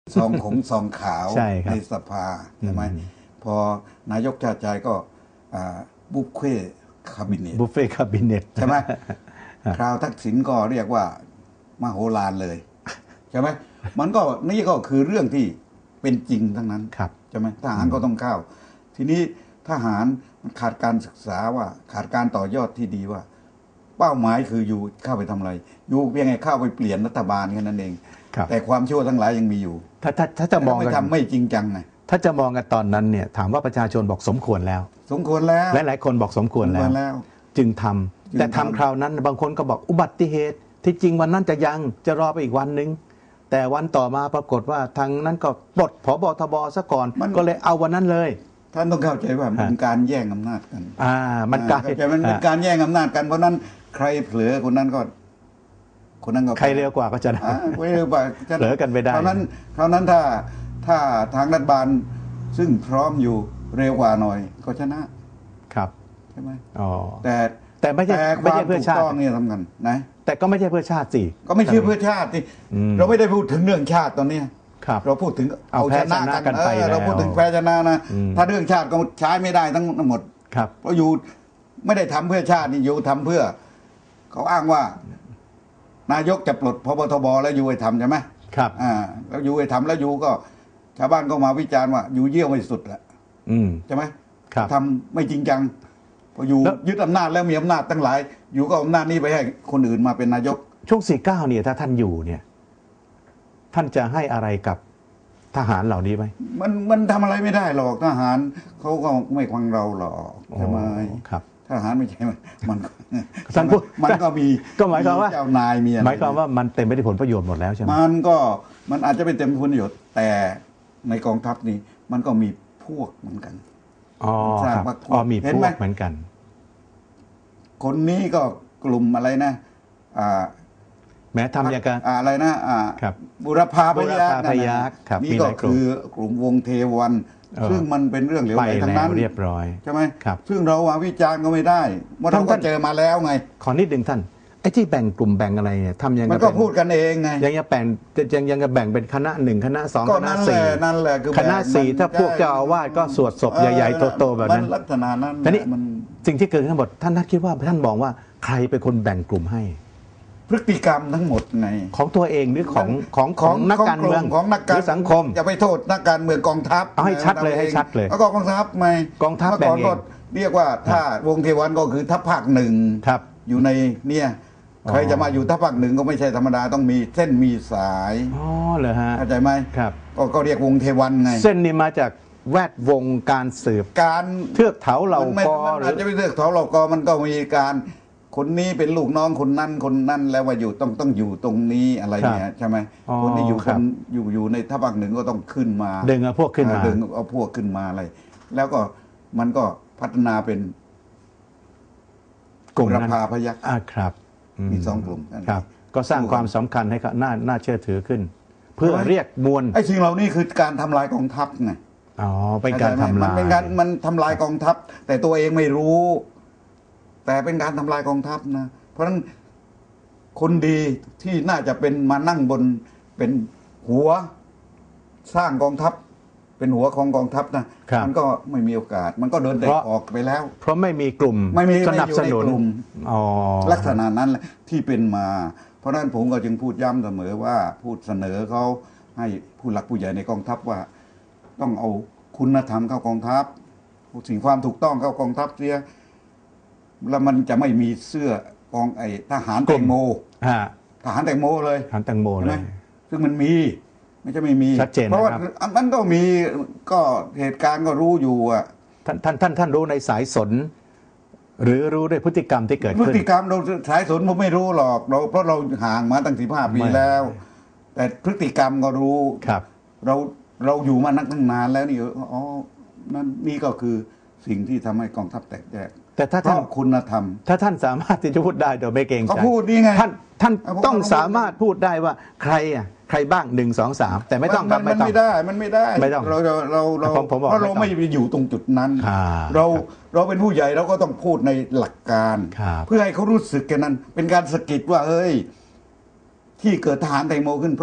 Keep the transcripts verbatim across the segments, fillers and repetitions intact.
ซองของซองขาวใ, ในสภาใช่ไหมพอนายกชาติชายก็บุฟเฟ่คาบิเนตบุฟเฟ่คาบิเนตใช่ไหมคราวทักษิณก็เรียกว่ามโหฬารเลยใช่ไหมมันก็นี่ก็คือเรื่องที่เป็นจริงทั้งนั้นใช่ไหมทหารก็ต้องเข้าทีนี้ทหารมันขาดการศึกษาว่าขาดการต่อยอดที่ดีว่าเป้าหมายคืออยู่เข้าไปทำอะไรอยู่เพียงไงเข้าไปเปลี่ยนรัฐบาลแค่นั้นเองแต่ความชั่วทั้งหลายยังมีอยู่ถ้าถ้าถ้าจะมองไม่ทำไม่จริงจังไงถ้าจะมองกันตอนนั้นเนี่ยถามว่าประชาชนบอกสมควรแล้วสมควรแล้วและหลายคนบอกสมควรแล้วจึงทำแต่ทำคราวนั้นบางคนก็บอกอุบัติเหตุที่จริงวันนั้นจะยังจะรอไปอีกวันนึงแต่วันต่อมาปรากฏว่าทางนั้นก็ปลดผบทบซะก่อนก็เลยเอาวันนั้นเลยท่านต้องเข้าใจว่ามันเป็นการแย่งอำนาจกันอ่ามันกลายมันเป็นการแย่งอำนาจกันเพราะนั้นใครเผลอคนนั้นก็คนนั้นก็ใครเร็วกว่าก็จะได้เร็วกว่าเผลอกันไปได้เพราะนั้นเพราะนั้นถ้าถ้าทางรัฐบาลซึ่งพร้อมอยู่เร็วกว่าหน่อยก็ชนะครับใช่ไหมอ๋อแต่แต่ไม่ใช่ไม่ใช่เพื่อชาตินี่สำคัญนะแต่ก็ไม่ใช่เพื่อชาติสิก็ไม่ใช่เพื่อชาติสิเราไม่ได้พูดถึงเรื่องชาติตอนนี้เราพูดถึงเอาชนะกันไปเราพูดถึงแพ้ชนะนะถ้าเรื่องชาติก็ใช้ไม่ได้ทั้งหมดเพราะอยู่ไม่ได้ทำเพื่อชาตินี่อยู่ทำเพื่อเขาอ้างว่านายกจะปลดพบทบแล้วอยู่ไปทำใช่ไหมครับอ่าแล้วอยู่ไปทำแล้วอยู่ก็ชาวบ้านก็มาวิจารณ์ว่าอยู่เยี่ยวไม่สุดแหละใช่ไหมทำไม่จริงจังพออยู่ยึดอำนาจแล้วมีอำนาจตั้งหลายอยู่ก็อำนาจนี้ไปให้คนอื่นมาเป็นนายกช่วงสี่เก้าเนี่ยถ้าท่านอยู่เนี่ยท่านจะให้อะไรกับทหารเหล่านี้ไหมมันมันทำอะไรไม่ได้หรอกทหารเขาก็ไม่ฟังเราหรอกใช่ไหมครับทหารไม่ใช่มันท่านพูดมันก็มีก็หมายความว่าเจ้านายมีหมายความว่ามันเต็มไปด้วยผลประโยชน์หมดแล้วใช่ไหมมันก็มันอาจจะไม่เต็มผลประโยชน์แต่ในกองทัพนี้มันก็มีพวกเหมือนกันอ๋อครับอ๋อมีพวกเหมือนกันคนนี้ก็กลุ่มอะไรนะอ่าแม้ทำอย่างกันอะไรนะอ่าบุรพาพยัคฆ์นี่ก็คือกลุ่มวงเทวันซึ่งมันเป็นเรื่องเหลวไหลทั้งนั้นเรียบร้อยใช่ไหมซึ่งเราว่าวิจารณ์ก็ไม่ได้เพราะเราก็เจอมาแล้วไงขอนิดนึงท่านไอ้ที่แบ่งกลุ่มแบ่งอะไรเนี่ยทำยังไงมันก็พูดกันเองไงยังจะแบ่งยังยังจะแบ่งเป็นคณะหนึ่งคณะสองคณะสี่นั่นแหละคือคณะสี่ถ้าพวกเจ้าอาวาสก็สวดศพใหญ่ๆโตๆแบบนั้นลักษณะนั้นทีนี้สิ่งที่เกิดขึ้นทั้งหมดท่านนักคิดว่าท่านมองว่าใครเป็นคนแบ่งกลุ่มให้พฤติกรรมทั้งหมดไงของตัวเองหรือของของของนักการเมืองของนักการสังคมจะไปโทษนักการเมืองกองทัพเอาให้ชัดเลยให้ชัดเลยแล้วก็กองทัพไหมกองทัพแบ่งเองเรียกว่าถ้าวงเทวันก็คือทัพภาคหนึ่งอยู่ในเนี่ยใครจะมาอยู่ทัพภาคหนึ่งก็ไม่ใช่ธรรมดาต้องมีเส้นมีสายอ๋อเหรอฮะเข้าใจไหมครับก็เรียกวงเทวันไงเส้นนี้มาจากแวดวงการสืบการเทือกเถาเหล่ากอหรืออาจจะไม่เทือกเถาเหล่ากอมันก็มีการคนนี้เป็นลูกน้องคนนั้นคนนั้นแล้วว่าอยู่ต้องต้องอยู่ตรงนี้อะไรเนี่ยใช่ไหมคนที่อยู่คนอยู่อยู่ในทัพภาคหนึ่งก็ต้องขึ้นมาดึงเอาพวกขึ้นมาดึงเอาพวกขึ้นมาอะไรแล้วก็มันก็พัฒนาเป็นกลุ่มบุรพาพยัคฆ์อ่าครับมีสองกลุ่มครับก็สร้างความสำคัญให้เขาน่าน่าเชื่อถือขึ้นเพื่อเรียกมวลไอ้สิ่งเหล่านี้คือการทำลายกองทัพไงอ๋อเป็นการทำลายมันเป็นการมันทำลายกองทัพแต่ตัวเองไม่รู้แต่เป็นการทำลายกองทัพนะเพราะฉะนั้นคนดีที่น่าจะเป็นมานั่งบนเป็นหัวสร้างกองทัพเป็นหัวของกองทัพนะมันก็ไม่มีโอกาสมันก็เดินเตะออกไปแล้วเพราะไม่มีกลุ่มสนับสนุนลักษณะนั้นแหละที่เป็นมาเพราะฉะนั้นผมก็จึงพูดย้ำเสมอว่าพูดเสนอเขาให้ผู้หลักผู้ใหญ่ในกองทัพว่าต้องเอาคุณธรรมเข้ากองทัพสิ่งความถูกต้องเข้ากองทัพเสียแล้วมันจะไม่มีเสื้อกองไอทหารแตงโมทหารแตงโมเลยทหารแตงโมเลยซึ่งมันมีไม่ใช่ไม่มีชัดเจนเพราะว่ามันก็มีก็เหตุการณ์ก็รู้อยู่อ่ะท่านท่านท่านท่านรู้ในสายสนหรือรู้ด้วยพฤติกรรมที่เกิดขึ้นพฤติกรรมเราสายสนผมไม่รู้หรอกเราเพราะเราห่างมาตั้งสิบห้าปีแล้วแต่พฤติกรรมก็รู้ครับเราเราอยู่มานักตั้งนานแล้วนี่อ๋อนั่นนี่ก็คือสิ่งที่ทำให้กองทัพแตกแยกแต่ถ้าท่านคุณธรรมถ้าท่านสามารถที่จะพูดได้โดยไม่เกรงใจเขาพูดนี่ไงท่านท่านต้องสามารถพูดได้ว่าใครอ่ะใครบ้างหนึ่งสองสามแต่ไม่ต้องมันไม่ได้มันไม่ได้ไม่ต้องเราเราเราเราเพราะเราไม่อยู่ตรงจุดนั้นเราเราเป็นผู้ใหญ่เราก็ต้องพูดในหลักการเพื่อให้เขารู้สึกแค่นั้นเป็นการสะกิดว่าเฮ้ยที่เกิดทหารแตงโมขึ้นเพราะ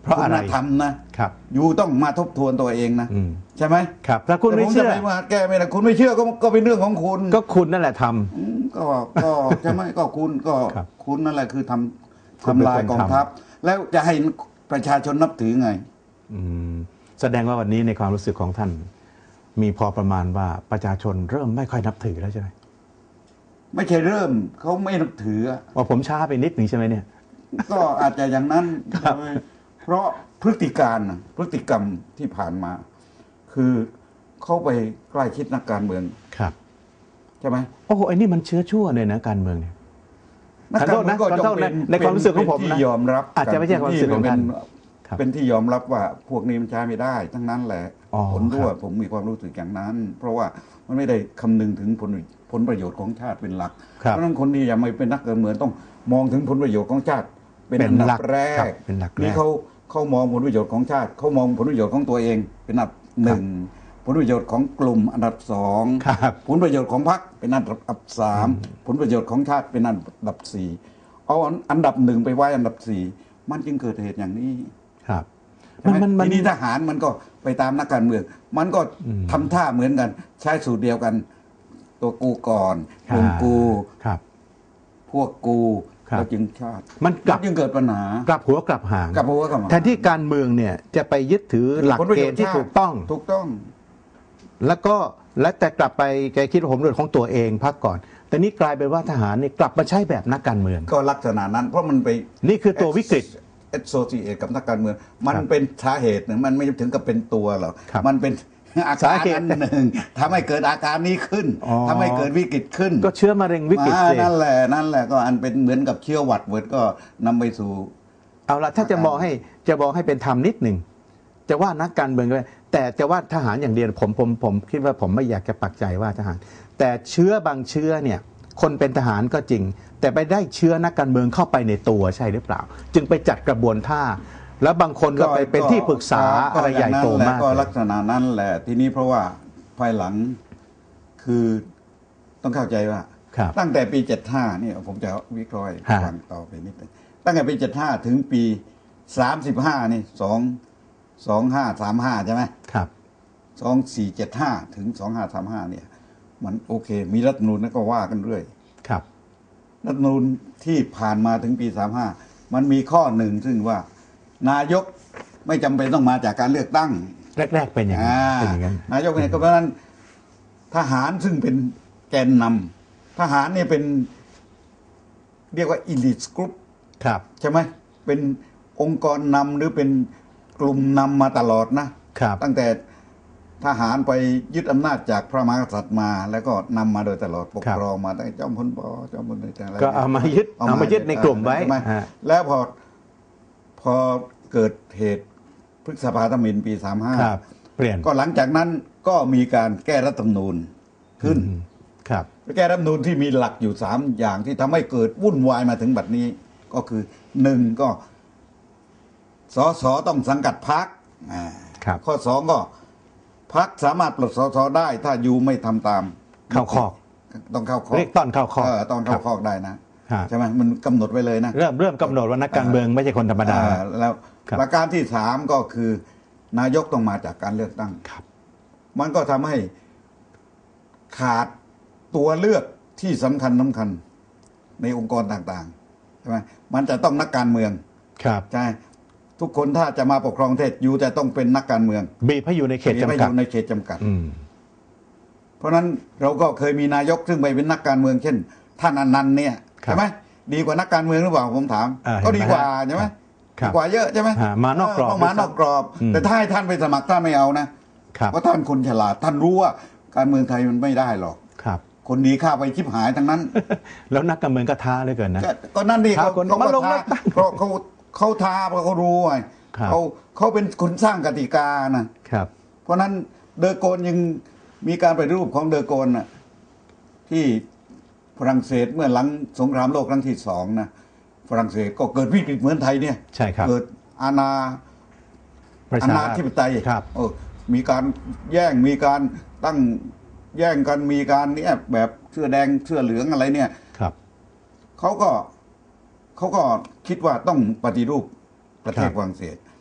เพราะอะไรคุณธรรมนะครับอยู่ต้องมาทบทวนตัวเองนะใช่ไหมครับถ้าคุณไม่เชื่อแต่ผมจะไปมาแก้ไม่ได้คุณไม่เชื่อก็ก็เป็นเรื่องของคุณก็คุณนั่นแหละทำก็ก็ใช่ไหมก็คุณก็คุณนั่นแหละคือทำทำลายกองทัพแล้วจะให้ประชาชนนับถือไงแสดงว่าวันนี้ในความรู้สึกของท่านมีพอประมาณว่าประชาชนเริ่มไม่ค่อยนับถือแล้วใช่ไหมไม่ใช่เริ่มเขาไม่นับถือว่าผมช้าไปนิดหนึ่งใช่ไหมเนี่ยก็อาจจะอย่างนั้นเพราะพฤติการพฤติกรรมที่ผ่านมาคือเขาไปใกล้ชิดนักการเมืองครับใช่ไหมโอ้โหไอ้นี่มันเชื้อชั่วเลยนะการเมืองเนี่ยนักการเมืองก็จะเป็นในความรู้สึกของผมนะยอมรับอาจจะไม่ใช่ความรู้สึกของท่านเป็นที่ยอมรับว่าพวกนี้มันใช้ไม่ได้ทั้งนั้นแหละผลด้วยผมมีความรู้สึกอย่างนั้น เพราะว่ามันไม่ได้คำนึงถึงผลผลประโยชน์ของชาติเป็นหลักเพราะฉะนั้นคนที่ยังไม่เป็นนักการเมืองต้องมองถึงผลประโยชน์ของชาติเป็นอันดับแรกนี่เขาเขามองผลประโยชน์ของชาติเขามองผลประโยชน์ของตัวเองเป็นอันดับหนึ่งผลประโยชน์ของกลุ่มอันดับสองผลประโยชน์ของพรรคเป็นอันดับสามผลประโยชน์ของชาติเป็นอันดับสี่เอาอันดับหนึ่งไปไว้อันดับสี่มันจึงเกิดเหตุอย่างนี้ครับทีนี้ทหารมันก็ไปตามนักการเมืองมันก็ทำท่าเหมือนกันใช้สูตรเดียวกันตัวกูก่อนกลุ่มกูพวกกูแล้วจึงชาติมันกลับจึงเกิดปัญหากลับหัวกลับหางกลับหัวกลับหางแทนที่การเมืองเนี่ยจะไปยึดถือหลักเกณฑ์ที่ถูกต้องถูกต้องแล้วก็และแต่กลับไปแกคิดว่าผมเรื่องของตัวเองพักก่อนแต่นี่กลายเป็นว่าทหารนี่กลับมาใช้แบบนักการเมืองก็ลักษณะนั้นเพราะมันไปนี่คือตัววิกฤตแอสโซซิเอตกับนักการเมืองมันเป็นสาเหตุหนึ่งมันไม่ถึงกับเป็นตัวหรอกมันเป็นอาการอันหนึ่งทำให้เกิดอาการนี้ขึ้นทำให้เกิดวิกฤตขึ้นก็เชื้อมะเร็งวิกฤตนั่นแหละนั่นแหละก็อันเป็นเหมือนกับเชื้อหวัดเวิร์ดก็นำไปสู่เอาละถ้าจะมองให้จะมองให้เป็นธรรมนิดหนึ่งจะว่านักการเมืองก็ได้แต่จะว่าทหารอย่างเดียวผมผมผมคิดว่าผมไม่อยากจะปักใจว่าทหารแต่เชื้อบางเชื้อเนี่ยคนเป็นทหารก็จริงแต่ไปได้เชื้อนักการเมืองเข้าไปในตัวใช่หรือเปล่าจึงไปจัดกระบวนท่าแล้วบางคนก็ไปเป็นที่ปรึกษาอะไรใหญ่โตมากก็ลักษณะนั้นแหละทีนี้เพราะว่าภายหลังคือต้องเข้าใจว่าตั้งแต่ปีเจ็ดห้านี่ผมจะวิเคราะห์ฟังต่อไปนิดนึงตั้งแต่ปีเจ็ดห้าถึงปีสามสิบห้านี่สองสองห้าสามห้าใช่ไหมครับสองสี่เจ็ดห้าถึงสองห้าสามห้าเนี่ยมันโอเคมีรัฐธรรมนูญแล้วก็ว่ากันเรื่อยครับรัฐธรรมนูญที่ผ่านมาถึงปีสามห้ามันมีข้อหนึ่งซึ่งว่านายกไม่จำเป็นต้องมาจากการเลือกตั้งแรกๆเป็นอย่างนั้นนายกเนี่ยก็เพราะนั้นทหารซึ่งเป็นแกนนำทหารเนี่ยเป็นเรียกว่า elite group ครับใช่ไหมเป็นองค์กรนำหรือเป็นกลุ่มนำมาตลอดนะครับตั้งแต่ทหารไปยึดอำนาจจากพระมหากษัตริย์มาแล้วก็นำมาโดยตลอดปกครองมาตั้งแต่จอมพลป.จอมพลอะไรก็เอามายึดเอามายึดในกลุ่มไว้แล้วพอพอเกิดเหตุพฤษภาธมิฬปีสามห้าเปลี่ยนก็หลังจากนั้นก็มีการแก้รัฐธรรมนูญขึ้นครับแก้รัฐธรรมนูญที่มีหลักอยู่สามอย่างที่ทำให้เกิดวุ่นวายมาถึงบัดนี้ก็คือหนึ่งก็สสต้องสังกัดพรรคข้อสองก็พรรคสามารถปลดสสได้ถ้าอยู่ไม่ทำตามเข้าคอกต้องเข้าคอกเรียกต้อนเข้าคอกต้องเข้าคอกได้นะใช่ไหมมันกำหนดไว้เลยนะเริ่มเริ่มกำหนดว่านักการเมืองไม่ใช่คนธรรมดาแล้วประการที่สามก็คือนายกต้องมาจากการเลือกตั้งมันก็ทำให้ขาดตัวเลือกที่สำคัญสำคัญในองค์กรต่างๆใช่ไหมมันจะต้องนักการเมืองครับใช่ทุกคนถ้าจะมาปกครองประเทศอยู่แต่ต้องเป็นนักการเมืองบีบให้อยู่ในเขตจำกัดในเขตจำกัดเพราะนั้นเราก็เคยมีนายกซึ่งไปเป็นนักการเมืองเช่นท่านอนันต์เนี่ยใช่ไหมดีกว่านักการเมืองหรือเปล่าผมถามก็ดีกว่าใช่ไหมดีกว่าเยอะใช่ไหมมานอกกรอบมานอกกรอบแต่ถ้าให้ท่านไปสมัครท่านไม่เอานะเพราะท่านคนฉลาดท่านรู้ว่าการเมืองไทยมันไม่ได้หรอกคนดีข้าไปชิบหายทั้งนั้นแล้วนักการเมืองก็ท้าเลยเกินนะก็นั่นดิเขาเขาก็ท้าเพราะเขาเขาท้าเพราะเขารู้ไงเขาเขาเป็นคนสร้างกติกานะครับเพราะนั้นเดอโกนยังมีการปฏิรูปของเดอโกนน่ะที่ฝรั่งเศสเมื่อหลังสงครามโลกครั้งที่สองนะฝรั่งเศสก็เกิดวิกฤตเหมือนไทยเนี่ยใช่ครับเกิดอาณาอาณาธิปไตยเออมีการแย่งมีการตั้งแย่งกันมีการเนี่ยแบบเสื้อแดงเสื้อเหลืองอะไรเนี่ยครับเขาก็เขาก็คิดว่าต้องปฏิรูปประเทศฝรั่งเศส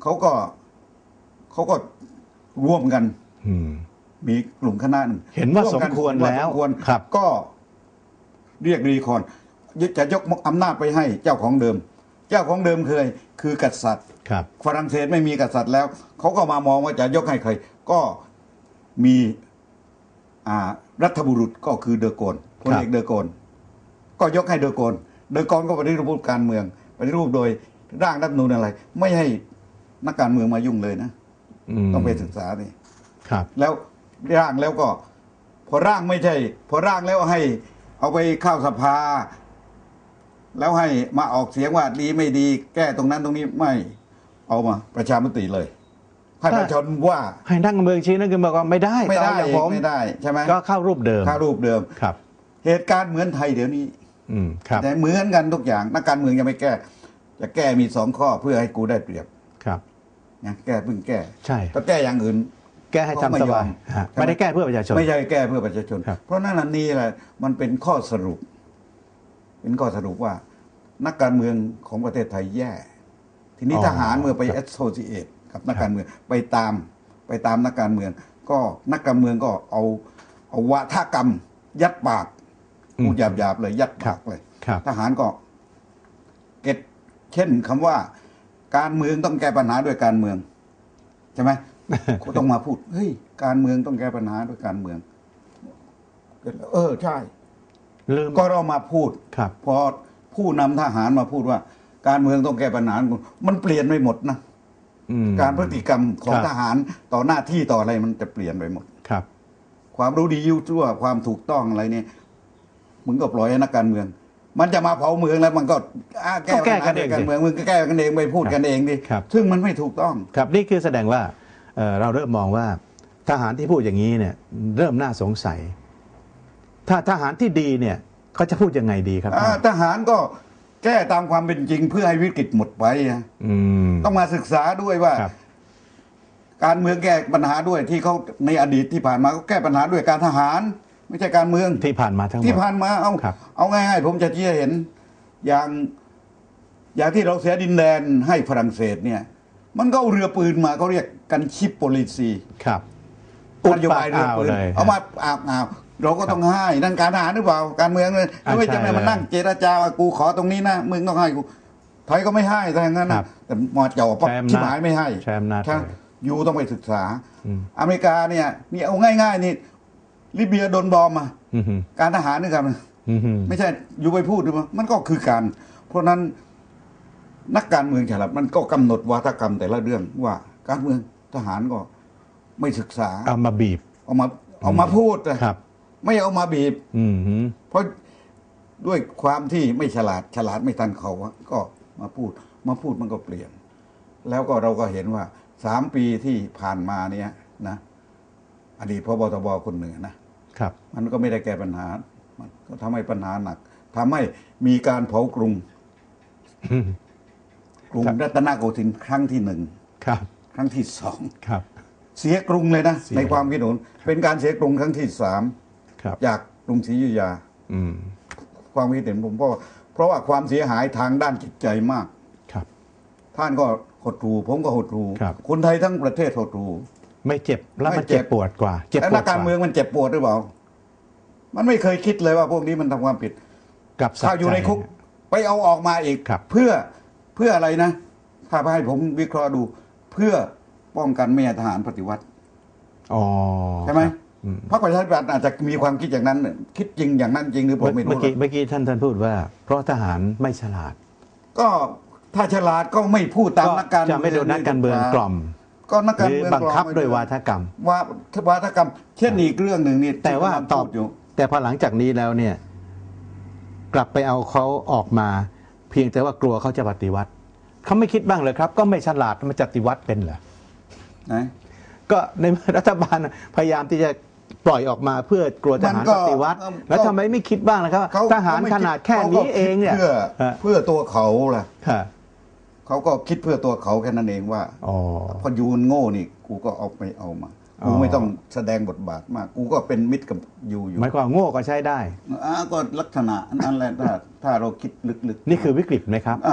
เขาก็เขาก็ร่วมกันอืมมีกลุ่มคณะหนึ่งเห็นว่าร่สมกันควรเห็นว่าแล้วสมควรครับก็เรียกรีคอนจะยกอำนาจไปให้เจ้าของเดิม เจ้าของเดิมเคยคือกษัตริย์ครับฝรั่งเศสไม่มีกษัตริย์แล้วเขาก็มามองว่าจะยกให้ใคร ก็มีอ่ารัฐบุรุษก็คือเดอโกนพลเอกเดอโกนก็ยกให้เดอโกนเดอโกนก็ปฏิรูปการเมืองปฏิรูปโดยร่างรัฐธรรมนูญอะไร ไม่ให้นักการเมืองมายุ่งเลยนะมต้องไปศึกษาดิครับแล้วร่างแล้วก็ พอร่างไม่ใช่ พอร่างแล้วให้เอาไปเข้าสภา แล้วให้มาออกเสียงว่าดีไม่ดี แก้ตรงนั้นตรงนี้ไม่เอามาประชามติเลย ให้ประชาชนว่าให้นักการเมืองชี้นักการเมืองบอกไม่ได้ไม่ได้ตาอย่างผมไม่ได้ใช่ไหมก็เข้ารูปเดิมค่ารูปเดิมครับเหตุการณ์เหมือนไทยเดี๋ยวนี้อืมครับแต่เหมือนกันทุกอย่างนักการเมืองยังไม่แก้ จะแก้มีสองข้อเพื่อให้กูได้เปรียบครับนะแก้เพิ่งแก้ใช่ถ้าแก้อย่างอื่นแก้ให้ทำสบายฮะไม่ได้แก้เพื่อประชาชนไม่ใช่แก้เพื่อประชาชนครับเพราะนั่นนะนี่แหละมันเป็นข้อสรุป เป็นข้อสรุปว่า นักการเมืองของประเทศไทยแย่ ทีนี้ทหารเมื่อไปแอสโซซิเอตกับนักการเมืองไปตามไปตามนักการเมือง ก็นักการเมืองก็เอาเอาวาทกรรม ยัดปากพูดหยาบๆเลย ยัดปากเลยครับทหารก็เก็ตเช่นคำว่า การเมืองต้องแก้ปัญหาด้วยการเมืองใช่ไหม ก็ต้องมาพูดเฮ้ยการเมืองต้องแก้ปัญหาด้วยการเมือง เออใช่ลืมก็เรามาพูดครับพอผู้นำทหารมาพูดว่า การเมืองต้องแก้ปัญหามันเปลี่ยนไปหมดนะอืมการพฤติกรรมของครับทหารต่อหน้าที่ต่ออะไรมันจะเปลี่ยนไปหมดครับความรู้ดียิ่วชั่วความถูกต้องอะไรเนี่ยมึงก็ปล่อยให้นักการเมือง มันจะมาเผาเมืองแล้วมันก็อ่ะแก้ก็แก้ปัญกัหานเองด้วยการสิเมืองมึงก็แก้กันเองไปพูดกันเองดิครับซึ่งมันไม่ถูกต้องครับนี่คือแสดงว่าเอ่อเราเริ่มมองว่าทหารที่พูดอย่างนี้เนี่ยเริ่มน่าสงสัย ถ้าทหารที่ดีเนี่ยเขาจะพูดยังไงดีครับอ่าทหารก็แก้ตามความเป็นจริงเพื่อให้วิกฤตหมดไปอะอืมต้องมาศึกษาด้วยว่าครับการเมืองแก้ปัญหาด้วยที่เขาในอดีตที่ผ่านมาก็แก้ปัญหาด้วยการทหาร ไม่ใช่การเมืองที่ผ่านมาทั้งหมดที่ผ่านมาเอาครับเอาง่ายๆผมจะชี้ให้เห็นอย่างอย่างที่เราเสียดินแดนให้ฝรั่งเศสเนี่ย มันก็เอาเรือปืนมาเขาเรียกกันชิปโปลิซีครับนโยบายเรือปืนอุดปากอ่าวเลยเอามาอาบอ่าวเราก็ต้องให้นั่นการทหารหรือเปล่าการเมืองเลยอ่าไม่จะใช่ไม่มานั่งเจรจาว่ากูขอตรงนี้นะมึงต้องให้กูไทยก็ไม่ให้แต่อย่างนั้นครันะบแต่มาจ่อปั๊บใช้อำนาจชิบหายไม่ให้ใช้อำนาจใช่เลยยูต้องไปศึกษาอืมอเมริกาเนี่ยนี่เอาง่ายๆนี่ลิเบียโดนบอมมาอืมการทหารนี่ครับอืมไม่ใช่อยู่ไปพูดหรือว่ามันก็คือการ เพราะนั้นนักการเมืองฉลาดมันก็กำหนดวาทกรรมแต่ละเรื่องว่า การเมืองทหารก็ไม่ศึกษาเอามาบีบเอามาเอามาพูดอะครับไม่เอามาบีบอืมเพราะด้วยความที่ไม่ฉลาดฉลาดไม่ทันเขาอะก็มาพูด มาพูดมันก็เปลี่ยน แล้วก็เราก็เห็นว่าสามปีที่ผ่านมาเนี่ยนะอดีตพบตบคนหนึ่งนะครับ มันก็ไม่ได้แก้ปัญหามันก็ทำให้ปัญหาหนักทำให้มีการเผากรุงอืมกรุงครับรัตนโกสินทร์ครั้งที่หนึ่งครับครั้งที่สองครับเสียกรุงเลยนะเสียในความคิดผมเป็นการเสียกรุงครั้งที่สามครับจากกรุงศรีอยุธยาอืมความคิดเห็นผมเพราะว่าเพราะว่าความเสียหายทางด้านจิตใจมากครับท่านก็หดหู่ผมก็หดหู่ครับคนไทยทั้งประเทศหดหู่ไม่เจ็บแล้วมันไม่เจ็เจ็บบ ปวดกว่า เจ็บแต่ปวนัดกกการเมืองว่ามันเจ็บปวดหรือเปล่า มันไม่เคยคิดเลยว่าพวกนี้มันทำความผิดกับสะถ้าอยู่ในใจคุกไปเอาออกมาอีกครับเพื่อเพื่ออะไรนะ ถ้าให้ผมวิเคราะห์ดู เพื่อป้องกันไม่ให้ทหารปฏิวัติอ๋อใช่ไหมครับอืมพรรคประชาธิปัตย์อาจจะมีความคิดอย่างนั้น คิดจริงอย่างนั้นจริงหรือผมไม่เมื่รู้อกี้เมื่อกี้ท่านท่านพูดว่า เพราะทหารไม่ฉลาดก็ถ้าฉลาดก็ไม่พูดตามนักการจะไม่โดนนักการเมืองกล่อมก็นักหการรือเมืองบังคับกล่อมด้วยวาทกรรมว่าวาทกรรม เช่นอีกเรื่องหนึ่งนี่แต่ว่าที่กำลังตอบพูดอยู่แต่พอหลังจากนี้แล้วเนี่ย กลับไปเอาเขาออกมา เพียงแต่ว่ากลัวเขาจะปฏิวัติเขาไม่คิดบ้างเลยครับ ก็ไม่ฉลาดมันจะปฏิวัติเป็นเหรอไหนก็ในรัฐบาลพยายามที่จะปล่อยออกมาเพื่อกลัวทหารปฏิวัติ แล้วทำไมไม่คิดบ้างล่ะครับเขทหารขนาดแค่นี้เองเนี่ยเพื่อฮะเพื่อตัวเขาล่ะฮะเขาก็คิดเพื่อตัวเขาแค่นั้นเองว่าอ๋อพอยูนโง่นี่ กูก็เอาไปเอามาอ๋กูอไม่ต้องแสดงบทบาทมาก กูก็เป็นมิตรกับยูอยู่หมายความโง่ก็ใช้ได้อ่าก็ลักษณะนั้นแหละถ้าถ้าเราคิดลึกๆนี่คือวิกฤตไหมครับ